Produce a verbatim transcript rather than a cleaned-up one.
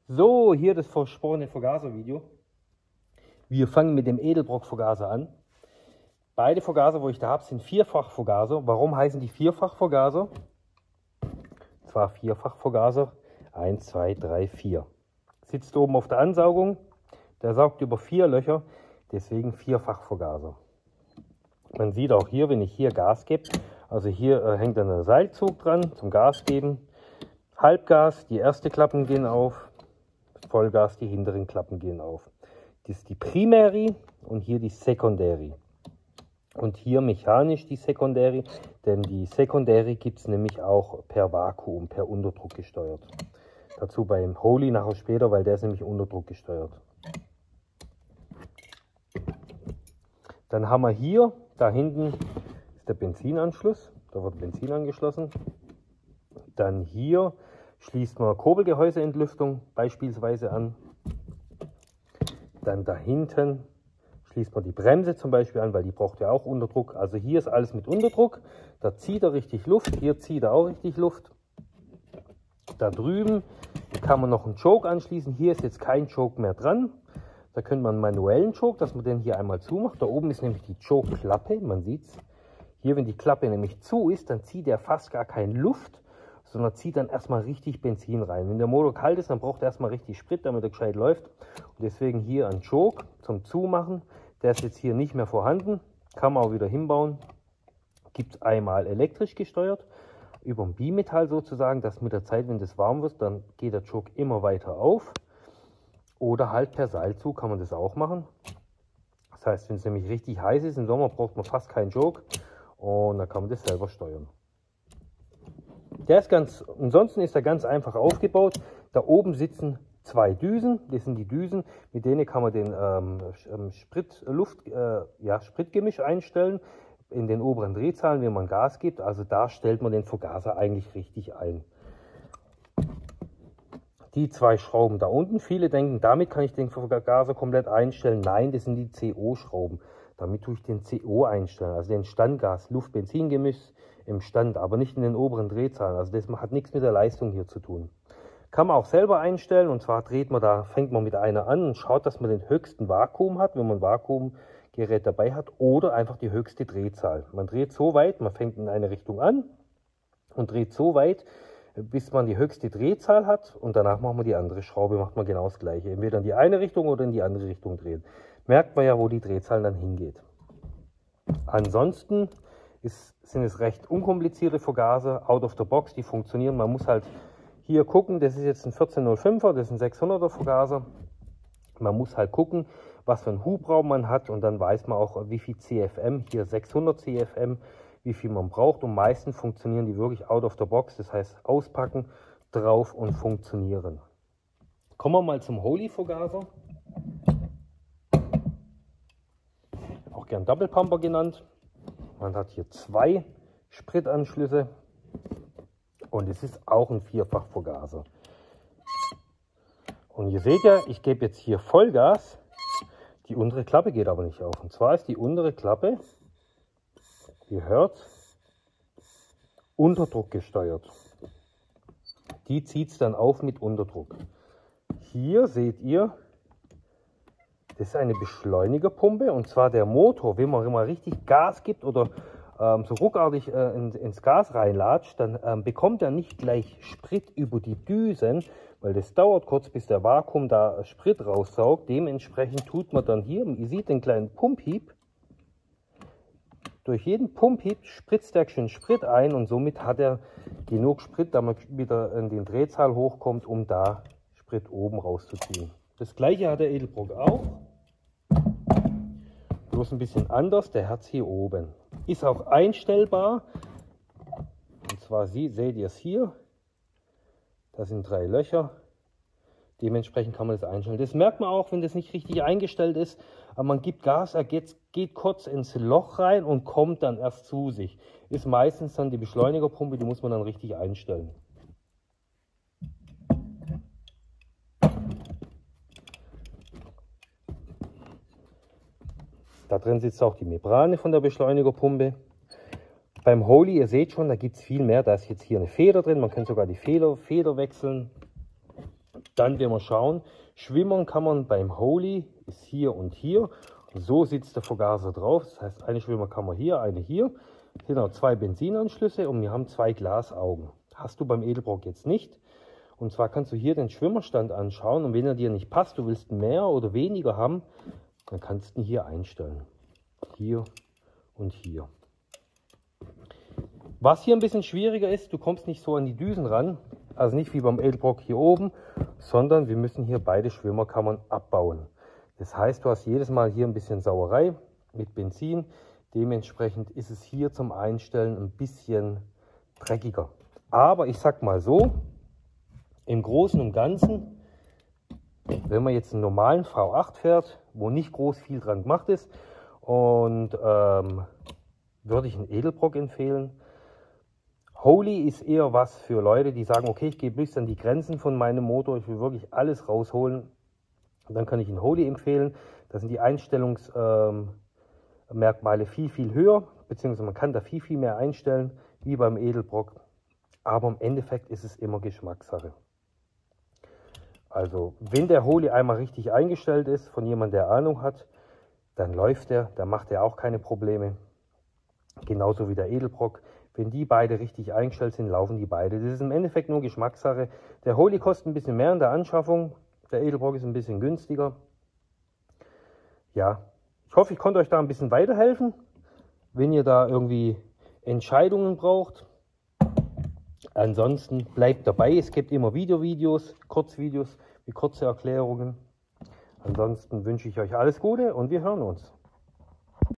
So, hier das versprochene Vergaser-Video. Wir fangen mit dem Edelbrock-Vergaser an. Beide Vergaser, wo ich da habe, sind Vierfach-Vergaser. Warum heißen die Vierfach-Vergaser? Und zwar Vierfach-Vergaser. eins, zwei, drei, vier. Sitzt oben auf der Ansaugung. Der saugt über vier Löcher. Deswegen Vierfach-Vergaser. Man sieht auch hier, wenn ich hier Gas gebe, also hier äh, hängt dann ein Seilzug dran zum Gas geben. Halbgas, die ersten Klappen gehen auf. Vollgas, die hinteren Klappen gehen auf. Das ist die Primary und hier die Secondary. Und hier mechanisch die Secondary, denn die Secondary gibt es nämlich auch per Vakuum, per Unterdruck gesteuert. Dazu beim Holy nachher später, weil der ist nämlich Unterdruck gesteuert. Dann haben wir hier, da hinten ist der Benzinanschluss, da wird Benzin angeschlossen. Dann hier schließt man Kurbelgehäuseentlüftung beispielsweise an. Dann da hinten schließt man die Bremse zum Beispiel an, weil die braucht ja auch Unterdruck. Also hier ist alles mit Unterdruck. Da zieht er richtig Luft, hier zieht er auch richtig Luft. Da drüben kann man noch einen Choke anschließen. Hier ist jetzt kein Choke mehr dran. Da könnte man einen manuellen Choke, dass man den hier einmal zumacht. Da oben ist nämlich die Choke-Klappe, man sieht es. Hier, wenn die Klappe nämlich zu ist, dann zieht er fast gar keine Luft, sondern zieht dann erstmal richtig Benzin rein. Wenn der Motor kalt ist, dann braucht er erstmal richtig Sprit, damit er gescheit läuft. Und deswegen hier ein Choke zum Zumachen. Der ist jetzt hier nicht mehr vorhanden, kann man auch wieder hinbauen. Gibt es einmal elektrisch gesteuert, über ein Bimetall sozusagen, dass mit der Zeit, wenn das warm wird, dann geht der Choke immer weiter auf. Oder halt per Seilzug kann man das auch machen. Das heißt, wenn es nämlich richtig heiß ist, im Sommer braucht man fast keinen Choke und dann kann man das selber steuern. Der ist ganz, ansonsten ist er ganz einfach aufgebaut. Da oben sitzen zwei Düsen, das sind die Düsen, mit denen kann man den ähm, Sprit, Luft, äh, ja, Spritgemisch einstellen in den oberen Drehzahlen, wenn man Gas gibt. Also da stellt man den Vergaser eigentlich richtig ein. Die zwei Schrauben da unten, viele denken, damit kann ich den Vergaser komplett einstellen. Nein, das sind die C O-Schrauben. Damit tue ich den C O einstellen, also den Standgas, Luft-Benzin-Gemisch im Stand, aber nicht in den oberen Drehzahlen. Also das hat nichts mit der Leistung hier zu tun. Kann man auch selber einstellen, und zwar dreht man da, fängt man mit einer an und schaut, dass man den höchsten Vakuum hat, wenn man ein Vakuumgerät dabei hat, oder einfach die höchste Drehzahl. Man dreht so weit, man fängt in eine Richtung an und dreht so weit, bis man die höchste Drehzahl hat, und danach machen wir die andere Schraube, macht man genau das gleiche. Entweder in die eine Richtung oder in die andere Richtung drehen. Merkt man ja, wo die Drehzahl dann hingeht. Ansonsten ist, sind es recht unkomplizierte Vergaser, out of the box, die funktionieren. Man muss halt hier gucken, das ist jetzt ein vierzehn null fünfer, das ist ein sechshunderter Vergaser. Man muss halt gucken, was für einen Hubraum man hat, und dann weiß man auch, wie viel C F M, hier sechshundert C F M, wie viel man braucht, und meistens funktionieren die wirklich out of the box, das heißt auspacken, drauf und funktionieren. Kommen wir mal zum Holy Vergaser, auch gern Double Pumper genannt. Man hat hier zwei Spritanschlüsse und es ist auch ein Vierfach-Vergaser. Und ihr seht ja, ich gebe jetzt hier Vollgas, die untere Klappe geht aber nicht auf. Und zwar ist die untere Klappe, ihr hört, Unterdruck gesteuert. Die zieht es dann auf mit Unterdruck. Hier seht ihr, das ist eine Beschleunigerpumpe, und zwar der Motor, wenn man immer richtig Gas gibt oder ähm, so ruckartig äh, in, ins Gas reinlatscht, dann ähm, bekommt er nicht gleich Sprit über die Düsen, weil das dauert kurz, bis der Vakuum da Sprit raussaugt. Dementsprechend tut man dann hier, ihr seht den kleinen Pumphieb, durch jeden Pumphieb spritzt er schön Sprit ein, und somit hat er genug Sprit, damit wieder in den Drehzahl hochkommt, um da Sprit oben rauszuziehen. Das gleiche hat der Edelbrock auch, bloß ein bisschen anders, der hat es hier oben. Ist auch einstellbar, und zwar seht ihr es hier, da sind drei Löcher, dementsprechend kann man das einstellen. Das merkt man auch, wenn das nicht richtig eingestellt ist, aber man gibt Gas, er geht, geht kurz ins Loch rein und kommt dann erst zu sich. Ist meistens dann die Beschleunigerpumpe, die muss man dann richtig einstellen. Da drin sitzt auch die Membrane von der Beschleunigerpumpe. Beim Holy, ihr seht schon, da gibt es viel mehr. Da ist jetzt hier eine Feder drin, man kann sogar die Feder, Feder wechseln. Dann werden wir schauen, schwimmern kann man beim Holy, ist hier und hier. So sitzt der Vergaser drauf. Das heißt, eine Schwimmerkammer hier, eine hier. Hier sind auch zwei Benzinanschlüsse und wir haben zwei Glasaugen. Hast du beim Edelbrock jetzt nicht. Und zwar kannst du hier den Schwimmerstand anschauen und wenn er dir nicht passt, du willst mehr oder weniger haben, dann kannst du ihn hier einstellen. Hier und hier. Was hier ein bisschen schwieriger ist, du kommst nicht so an die Düsen ran, also nicht wie beim Edelbrock hier oben, sondern wir müssen hier beide Schwimmerkammern abbauen. Das heißt, du hast jedes Mal hier ein bisschen Sauerei mit Benzin, dementsprechend ist es hier zum Einstellen ein bisschen dreckiger. Aber ich sag mal so, im Großen und Ganzen, wenn man jetzt einen normalen V acht fährt, wo nicht groß viel dran gemacht ist, und ähm, würde ich einen Edelbrock empfehlen. Holy ist eher was für Leute, die sagen, okay, ich gehe bis an die Grenzen von meinem Motor, ich will wirklich alles rausholen. Und dann kann ich einen Holy empfehlen. Da sind die Einstellungsmerkmale ähm, viel, viel höher, beziehungsweise man kann da viel, viel mehr einstellen, wie beim Edelbrock. Aber im Endeffekt ist es immer Geschmackssache. Also, wenn der Holy einmal richtig eingestellt ist, von jemandem, der Ahnung hat, dann läuft er, dann macht er auch keine Probleme. Genauso wie der Edelbrock. Wenn die beide richtig eingestellt sind, laufen die beide. Das ist im Endeffekt nur Geschmackssache. Der Holy kostet ein bisschen mehr in der Anschaffung, der Edelbrock ist ein bisschen günstiger. Ja, ich hoffe, ich konnte euch da ein bisschen weiterhelfen. Wenn ihr da irgendwie Entscheidungen braucht, ansonsten bleibt dabei, es gibt immer Video-Videos, Kurzvideos mit kurzen Erklärungen. Ansonsten wünsche ich euch alles Gute und wir hören uns.